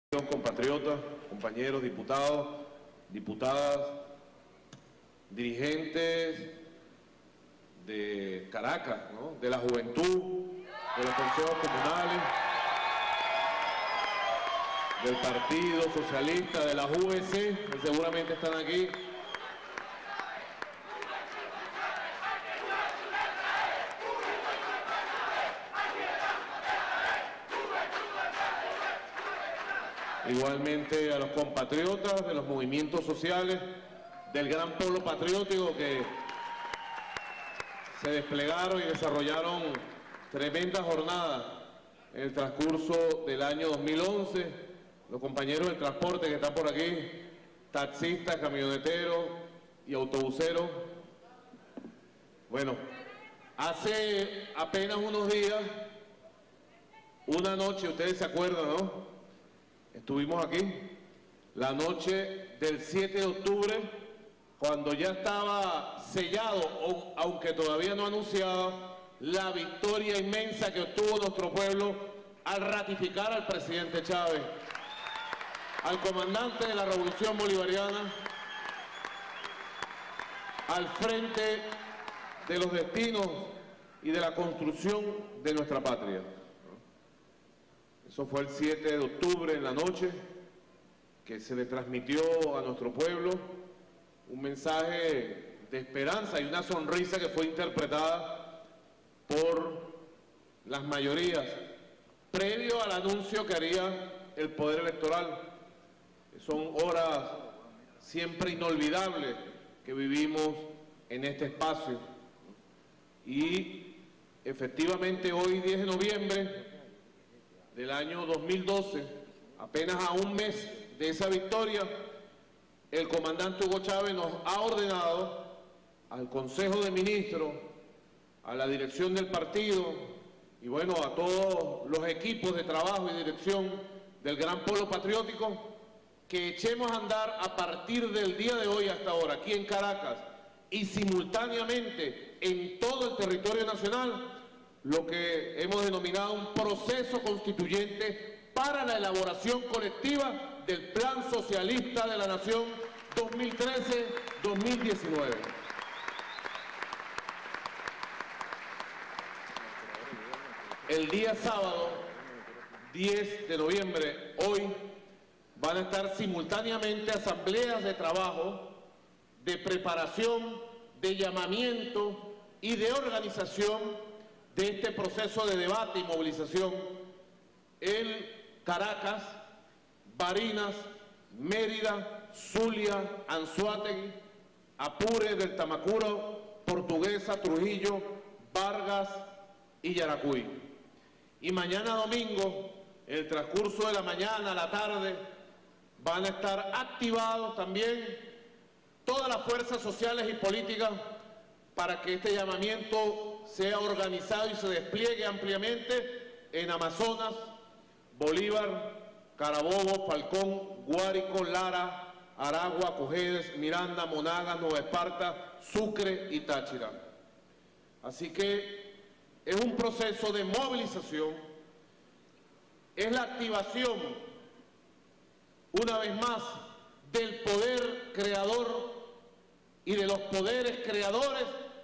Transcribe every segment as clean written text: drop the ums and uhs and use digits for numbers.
Compatriotas, compañeros, diputados, diputadas, dirigentes de Caracas, ¿no?, de la juventud, de los consejos comunales, del Partido Socialista, de la UEC, que seguramente están aquí. Igualmente a los compatriotas de los movimientos sociales, del gran polo patriótico que se desplegaron y desarrollaron tremendas jornadas en el transcurso del año 2011, los compañeros del transporte que están por aquí, taxistas, camioneteros y autobuseros. Bueno, hace apenas unos días, una noche, ustedes se acuerdan, ¿no?, estuvimos aquí, la noche del 7 de octubre, cuando ya estaba sellado, aunque todavía no anunciado, la victoria inmensa que obtuvo nuestro pueblo al ratificar al presidente Chávez, al comandante de la Revolución Bolivariana, al frente de los destinos y de la construcción de nuestra patria. Eso fue el 7 de octubre en la noche, que se le transmitió a nuestro pueblo un mensaje de esperanza y una sonrisa que fue interpretada por las mayorías, previo al anuncio que haría el Poder Electoral. Son horas siempre inolvidables que vivimos en este espacio. Y efectivamente hoy, 10 de noviembre del año 2012, apenas a un mes de esa victoria, el comandante Hugo Chávez nos ha ordenado al Consejo de Ministros, a la dirección del partido y bueno, a todos los equipos de trabajo y dirección del Gran Polo Patriótico, que echemos a andar a partir del día de hoy hasta ahora, aquí en Caracas y simultáneamente en todo el territorio nacional, lo que hemos denominado un proceso constituyente para la elaboración colectiva del Plan Socialista de la Nación 2013-2019. El día sábado, 10 de noviembre, hoy, van a estar simultáneamente asambleas de trabajo, de preparación, de llamamiento y de organización de este proceso de debate y movilización en Caracas, Barinas, Mérida, Zulia, Anzoátegui, Apure del Tamacuro, Portuguesa, Trujillo, Vargas y Yaracuy. Y mañana domingo, en el transcurso de la mañana a la tarde, van a estar activados también todas las fuerzas sociales y políticas para que este llamamiento sea organizado y se despliegue ampliamente en Amazonas, Bolívar, Carabobo, Falcón, Guárico, Lara, Aragua, Cojedes, Miranda, Monagas, Nueva Esparta, Sucre y Táchira. Así que es un proceso de movilización, es la activación, una vez más, del poder creador y de los poderes creadores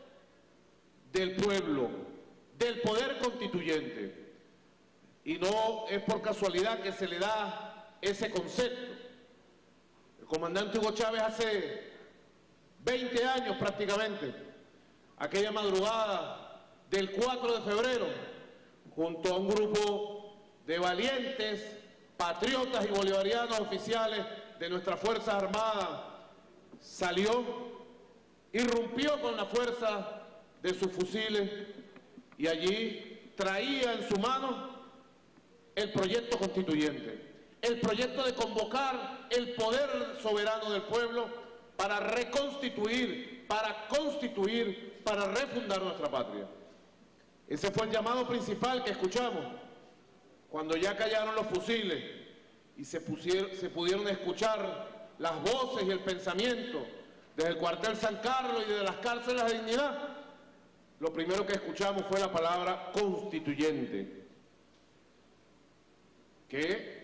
del pueblo, del poder constituyente. Y no es por casualidad que se le da ese concepto. El comandante Hugo Chávez hace 20 años prácticamente, aquella madrugada del 4 de febrero, junto a un grupo de valientes, patriotas y bolivarianos oficiales de nuestras Fuerzas Armadas, salió, irrumpió con la fuerza de sus fusiles y allí traía en su mano el proyecto constituyente, el proyecto de convocar el poder soberano del pueblo para reconstituir, para constituir, para refundar nuestra patria. Ese fue el llamado principal que escuchamos cuando ya callaron los fusiles y se pudieron escuchar las voces y el pensamiento desde el cuartel San Carlos y desde las cárceles de Dignidad. Lo primero que escuchamos fue la palabra constituyente, que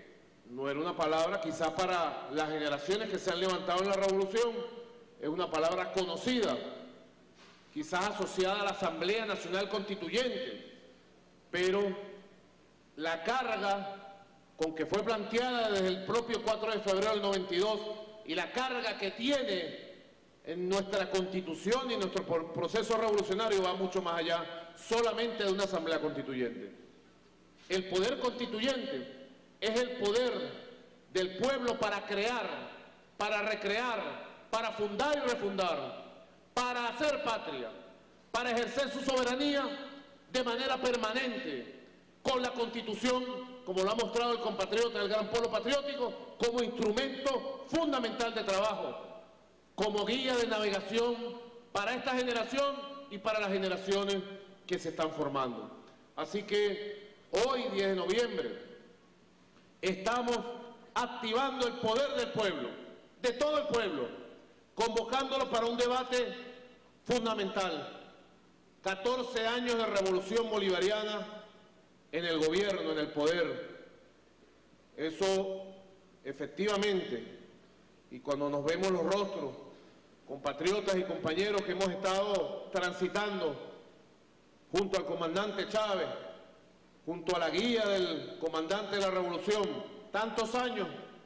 no era una palabra quizás para las generaciones que se han levantado en la revolución, es una palabra conocida, quizás asociada a la Asamblea Nacional Constituyente, pero la carga con que fue planteada desde el propio 4 de febrero del 92 y la carga que tiene en nuestra Constitución y nuestro proceso revolucionario va mucho más allá solamente de una Asamblea Constituyente. El poder constituyente es el poder del pueblo para crear, para recrear, para fundar y refundar, para hacer patria, para ejercer su soberanía de manera permanente, con la Constitución, como lo ha mostrado el compatriota del Gran Polo Patriótico, como instrumento fundamental de trabajo, como guía de navegación para esta generación y para las generaciones que se están formando. Así que hoy, 10 de noviembre, estamos activando el poder del pueblo, de todo el pueblo, convocándolo para un debate fundamental. 14 años de revolución bolivariana en el gobierno, en el poder. Eso, efectivamente, y cuando nos vemos los rostros, compatriotas y compañeros que hemos estado transitando junto al comandante Chávez, junto a la guía del comandante de la revolución, tantos años,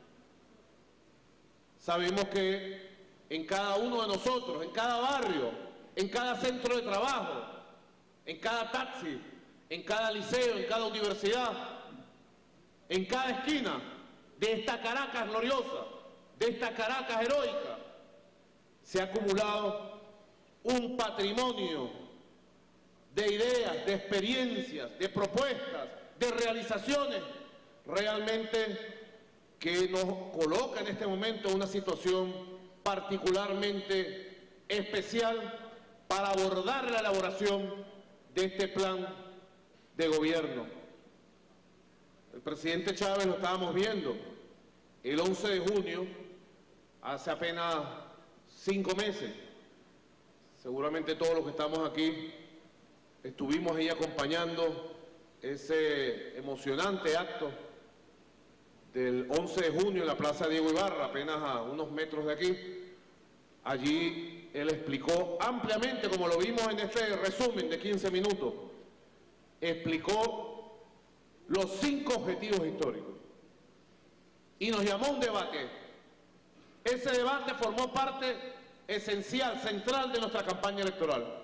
sabemos que en cada uno de nosotros, en cada barrio, en cada centro de trabajo, en cada taxi, en cada liceo, en cada universidad, en cada esquina de esta Caracas gloriosa, de esta Caracas heroica, se ha acumulado un patrimonio de ideas, de experiencias, de propuestas, de realizaciones, realmente que nos coloca en este momento en una situación particularmente especial para abordar la elaboración de este plan de gobierno. El presidente Chávez, lo estábamos viendo, el 11 de junio, hace apenas 5 meses, seguramente todos los que estamos aquí estuvimos ahí acompañando ese emocionante acto del 11 de junio en la Plaza Diego Ibarra, apenas a unos metros de aquí. Allí él explicó ampliamente, como lo vimos en este resumen de 15 minutos, explicó los 5 objetivos históricos y nos llamó a un debate. Ese debate formó parte esencial, central de nuestra campaña electoral.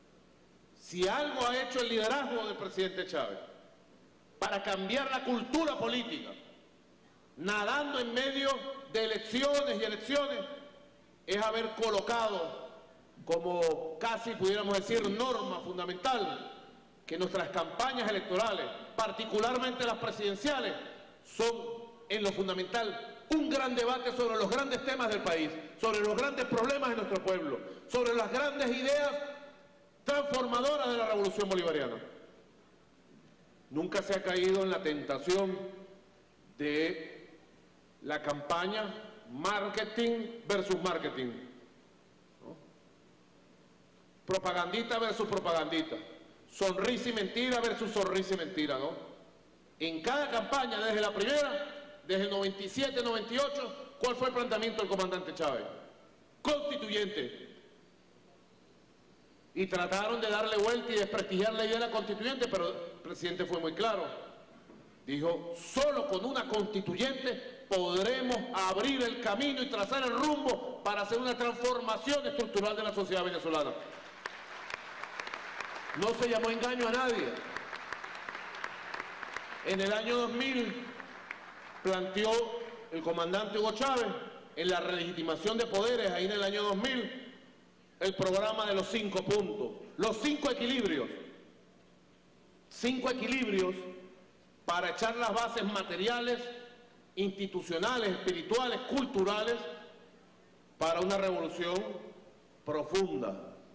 Si algo ha hecho el liderazgo del presidente Chávez para cambiar la cultura política, nadando en medio de elecciones y elecciones, es haber colocado como casi pudiéramos decir norma fundamental que nuestras campañas electorales, particularmente las presidenciales, son en lo fundamental un gran debate sobre los grandes temas del país, sobre los grandes problemas de nuestro pueblo, sobre las grandes ideas transformadoras de la revolución bolivariana. Nunca se ha caído en la tentación de la campaña marketing versus marketing, ¿no? Propagandita versus propagandita, sonrisa y mentira versus sonrisa y mentira, ¿no? En cada campaña, desde la primera, desde el 97, 98, ¿cuál fue el planteamiento del comandante Chávez? Constituyente. Y trataron de darle vuelta y desprestigiar la idea de la constituyente, pero el presidente fue muy claro. Dijo, solo con una constituyente podremos abrir el camino y trazar el rumbo para hacer una transformación estructural de la sociedad venezolana. No se llamó engaño a nadie. En el año 2000 planteó el comandante Hugo Chávez, en la relegitimación de poderes, ahí en el año 2000, el programa de los 5 puntos, los 5 equilibrios. 5 equilibrios para echar las bases materiales, institucionales, espirituales, culturales, para una revolución profunda.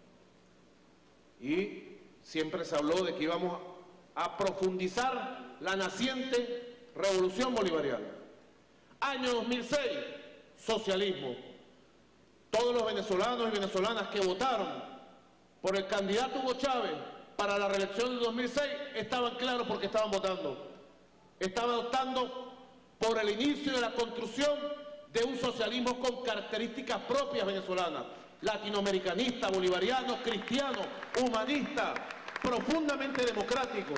Y siempre se habló de que íbamos a profundizar la naciente revolución bolivariana. Año 2006, socialismo. Todos los venezolanos y venezolanas que votaron por el candidato Hugo Chávez para la reelección del 2006 estaban claros porque estaban votando. Estaban optando por el inicio de la construcción de un socialismo con características propias venezolanas, latinoamericanista, bolivariano, cristiano, humanista, profundamente democrático.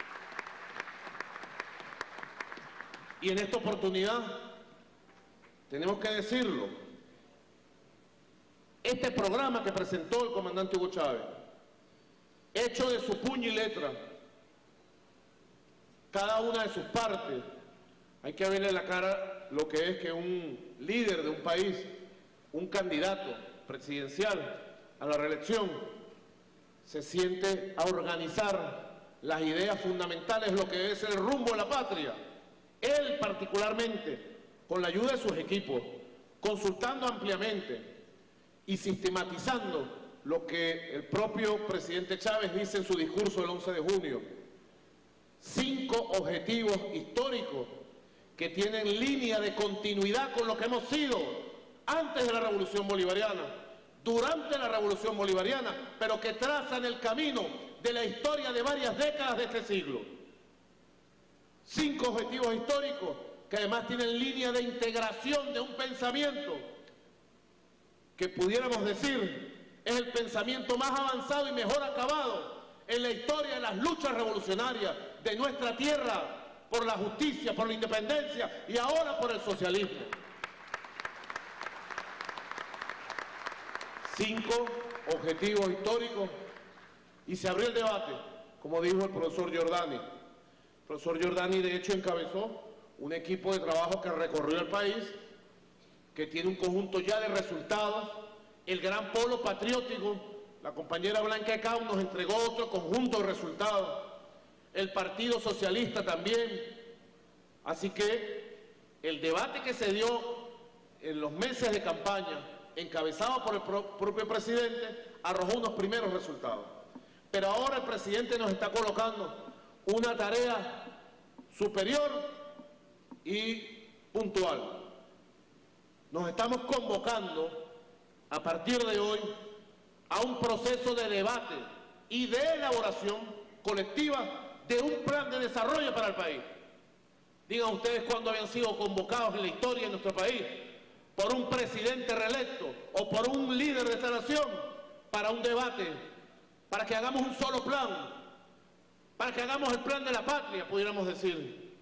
Y en esta oportunidad tenemos que decirlo, este programa que presentó el comandante Hugo Chávez, hecho de su puño y letra, cada una de sus partes, hay que verle la cara lo que es que un líder de un país, un candidato presidencial a la reelección, se siente a organizar las ideas fundamentales, lo que es el rumbo de la patria. Él particularmente, con la ayuda de sus equipos, consultando ampliamente y sistematizando lo que el propio presidente Chávez dice en su discurso del 11 de junio. 5 objetivos históricos que tienen línea de continuidad con lo que hemos sido antes de la Revolución Bolivariana, durante la Revolución Bolivariana, pero que trazan el camino de la historia de varias décadas de este siglo. 5 objetivos históricos que además tienen línea de integración de un pensamiento que pudiéramos decir es el pensamiento más avanzado y mejor acabado en la historia de las luchas revolucionarias de nuestra tierra por la justicia, por la independencia y ahora por el socialismo. 5 objetivos históricos y se abrió el debate, como dijo el profesor Giordani. El profesor Giordani de hecho encabezó un equipo de trabajo que recorrió el país, que tiene un conjunto ya de resultados. El gran polo patriótico, la compañera Blanca Ecao nos entregó otro conjunto de resultados. El Partido Socialista también. Así que el debate que se dio en los meses de campaña, encabezado por el propio presidente, arrojó unos primeros resultados. Pero ahora el presidente nos está colocando una tarea superior y puntual. Nos estamos convocando a partir de hoy a un proceso de debate y de elaboración colectiva de un plan de desarrollo para el país. Digan ustedes cuándo habían sido convocados en la historia de nuestro país por un presidente reelecto o por un líder de esta nación para un debate, para que hagamos un solo plan, para que hagamos el plan de la patria, pudiéramos decir.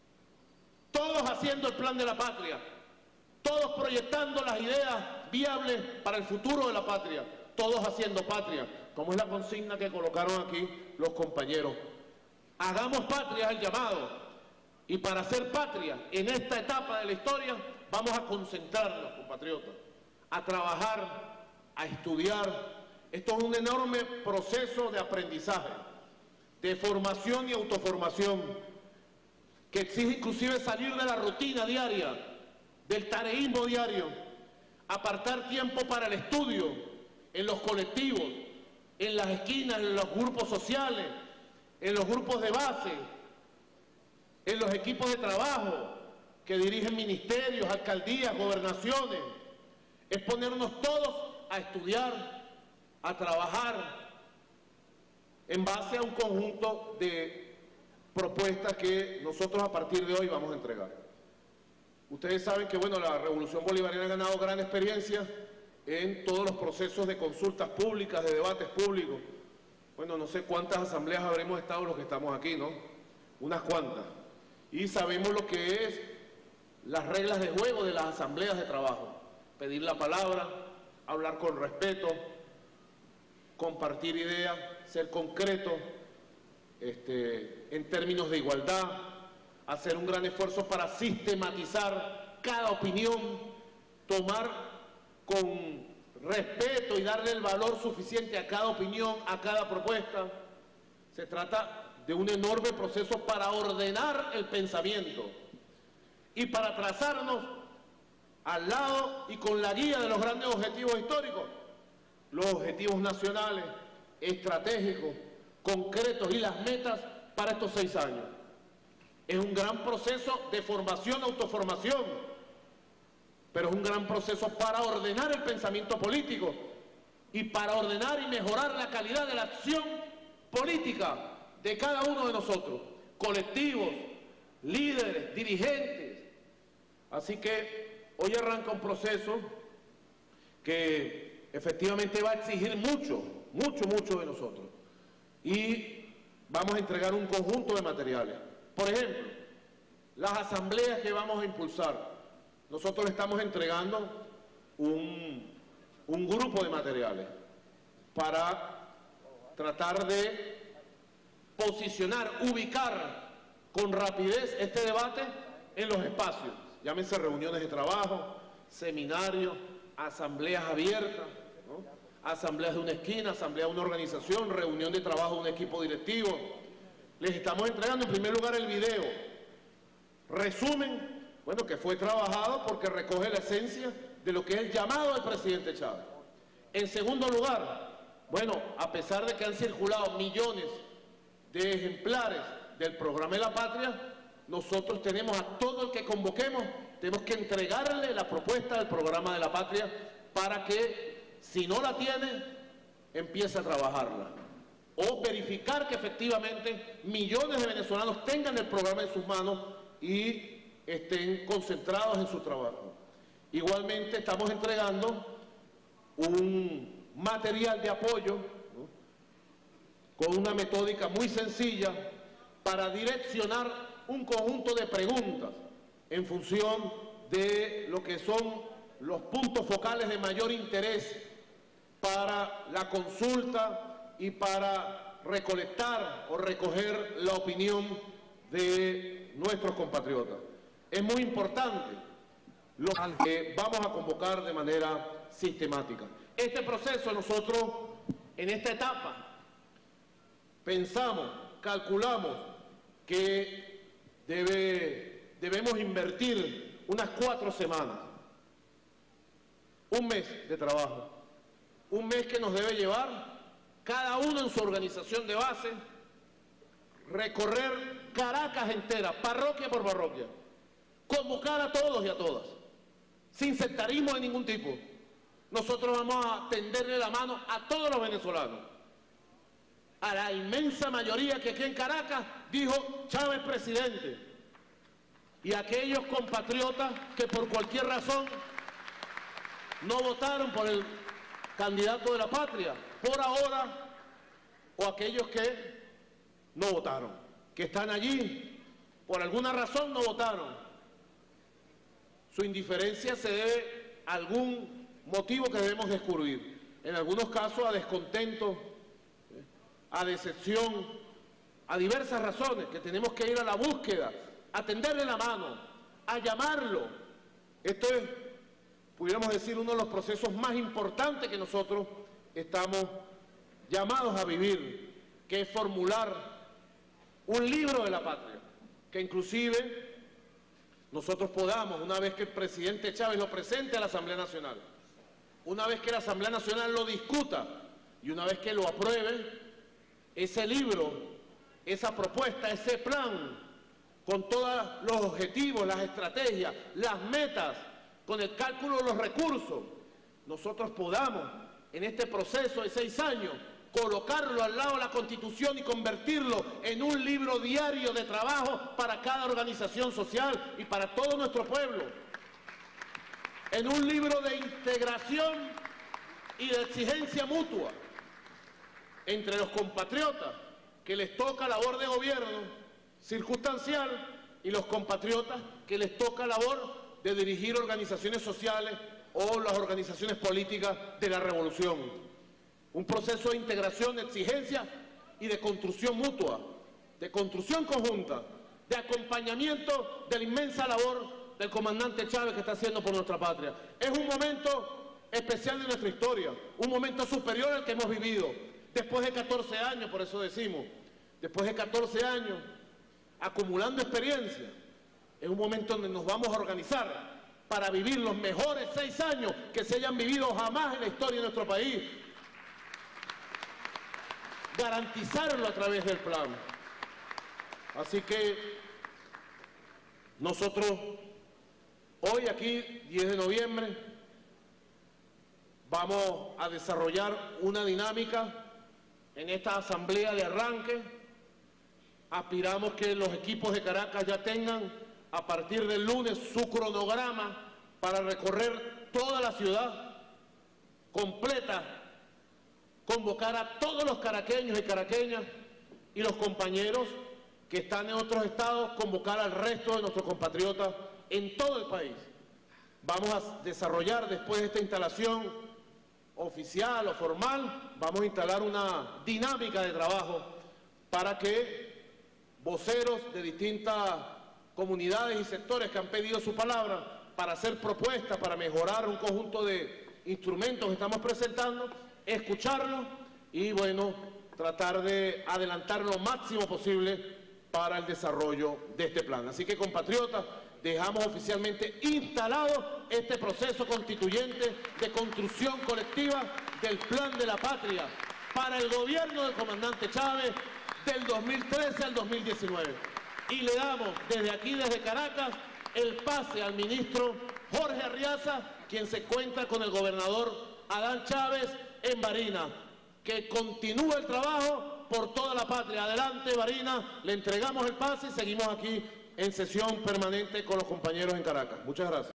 Todos haciendo el plan de la patria, todos proyectando las ideas viables para el futuro de la patria, todos haciendo patria, como es la consigna que colocaron aquí los compañeros. Hagamos patria es el llamado, y para hacer patria en esta etapa de la historia vamos a concentrarnos, compatriotas, a trabajar, a estudiar. Esto es un enorme proceso de aprendizaje, de formación y autoformación, que exige inclusive salir de la rutina diaria, del tareísmo diario, apartar tiempo para el estudio, en los colectivos, en las esquinas, en los grupos sociales, en los grupos de base, en los equipos de trabajo que dirigen ministerios, alcaldías, gobernaciones. Es ponernos todos a estudiar, a trabajar en base a un conjunto de propuestas que nosotros a partir de hoy vamos a entregar. Ustedes saben que, bueno, la Revolución Bolivariana ha ganado gran experiencia en todos los procesos de consultas públicas, de debates públicos. Bueno, no sé cuántas asambleas habremos estado los que estamos aquí, ¿no? Unas cuantas. Y sabemos lo que es las reglas de juego de las asambleas de trabajo. Pedir la palabra, hablar con respeto, compartir ideas, ser concreto, en términos de igualdad, hacer un gran esfuerzo para sistematizar cada opinión, tomar con respeto y darle el valor suficiente a cada opinión, a cada propuesta. Se trata de un enorme proceso para ordenar el pensamiento y para trazarnos al lado y con la guía de los grandes objetivos históricos, los objetivos nacionales, estratégicos, concretos y las metas para estos 6 años. Es un gran proceso de formación, autoformación, pero es un gran proceso para ordenar el pensamiento político y para ordenar y mejorar la calidad de la acción política de cada uno de nosotros, colectivos, líderes, dirigentes, Así que hoy arranca un proceso que efectivamente va a exigir mucho de nosotros. Y vamos a entregar un conjunto de materiales. Por ejemplo, las asambleas que vamos a impulsar. Nosotros le estamos entregando un grupo de materiales para tratar de posicionar, ubicar con rapidez este debate en los espacios. Llámense reuniones de trabajo, seminarios, asambleas abiertas, ¿no? Asambleas de una esquina, asamblea de una organización, reunión de trabajo de un equipo directivo. Les estamos entregando en primer lugar el video. Resumen, bueno, que fue trabajado porque recoge la esencia de lo que es el llamado del presidente Chávez. En segundo lugar, bueno, a pesar de que han circulado millones de ejemplares del programa de la patria, nosotros tenemos a todo el que convoquemos, tenemos que entregarle la propuesta del programa de la patria para que, si no la tiene, empiece a trabajarla. O verificar que efectivamente millones de venezolanos tengan el programa en sus manos y estén concentrados en su trabajo. Igualmente estamos entregando un material de apoyo, ¿no?, con una metódica muy sencilla para direccionar un conjunto de preguntas en función de lo que son los puntos focales de mayor interés para la consulta y para recolectar o recoger la opinión de nuestros compatriotas. Es muy importante lo que vamos a convocar de manera sistemática. Este proceso nosotros, en esta etapa, pensamos, calculamos que debemos invertir unas 4 semanas, un mes de trabajo, un mes que nos debe llevar cada uno en su organización de base, recorrer Caracas entera, parroquia por parroquia, convocar a todos y a todas, sin sectarismo de ningún tipo. Nosotros vamos a tenderle la mano a todos los venezolanos, a la inmensa mayoría que aquí en Caracas dijo Chávez presidente, y a aquellos compatriotas que por cualquier razón no votaron por el candidato de la patria, por ahora, o aquellos que no votaron, que están allí, por alguna razón no votaron. Su indiferencia se debe a algún motivo que debemos descubrir. En algunos casos a descontento, a decepción, a diversas razones que tenemos que ir a la búsqueda, a tenderle la mano, a llamarlo. Esto es, pudiéramos decir, uno de los procesos más importantes que nosotros estamos llamados a vivir, que es formular un libro de la patria, que inclusive nosotros podamos, una vez que el presidente Chávez lo presente a la Asamblea Nacional, una vez que la Asamblea Nacional lo discuta y una vez que lo apruebe, ese libro, esa propuesta, ese plan, con todos los objetivos, las estrategias, las metas, con el cálculo de los recursos, nosotros podamos, en este proceso de 6 años, colocarlo al lado de la Constitución y convertirlo en un libro diario de trabajo para cada organización social y para todo nuestro pueblo, en un libro de integración y de exigencia mutua entre los compatriotas que les toca labor de gobierno circunstancial y los compatriotas que les toca labor de dirigir organizaciones sociales o las organizaciones políticas de la revolución. Un proceso de integración, de exigencia y de construcción mutua, de construcción conjunta, de acompañamiento de la inmensa labor del comandante Chávez que está haciendo por nuestra patria. Es un momento especial de nuestra historia, un momento superior al que hemos vivido. Después de 14 años, por eso decimos, después de 14 años, acumulando experiencia, es un momento donde nos vamos a organizar para vivir los mejores 6 años que se hayan vivido jamás en la historia de nuestro país. Garantizarlo a través del plan. Así que nosotros hoy aquí, 10 de noviembre, vamos a desarrollar una dinámica en esta asamblea de arranque. Aspiramos que los equipos de Caracas ya tengan a partir del lunes su cronograma para recorrer toda la ciudad completa, convocar a todos los caraqueños y caraqueñas y los compañeros que están en otros estados, convocar al resto de nuestros compatriotas en todo el país. Vamos a desarrollar después de esta instalación oficial o formal, vamos a instalar una dinámica de trabajo para que voceros de distintas comunidades y sectores que han pedido su palabra para hacer propuestas, para mejorar un conjunto de instrumentos que estamos presentando, escucharlos y, bueno, tratar de adelantar lo máximo posible para el desarrollo de este plan. Así que, compatriotas, dejamos oficialmente instalado este proceso constituyente de construcción colectiva del Plan de la Patria para el gobierno del comandante Chávez del 2013 al 2019. Y le damos desde aquí, desde Caracas, el pase al ministro Jorge Arriaza, quien se encuentra con el gobernador Adán Chávez en Barinas. Que continúe el trabajo por toda la patria. Adelante, Barinas, le entregamos el pase y seguimos aquí en sesión permanente con los compañeros en Caracas. Muchas gracias.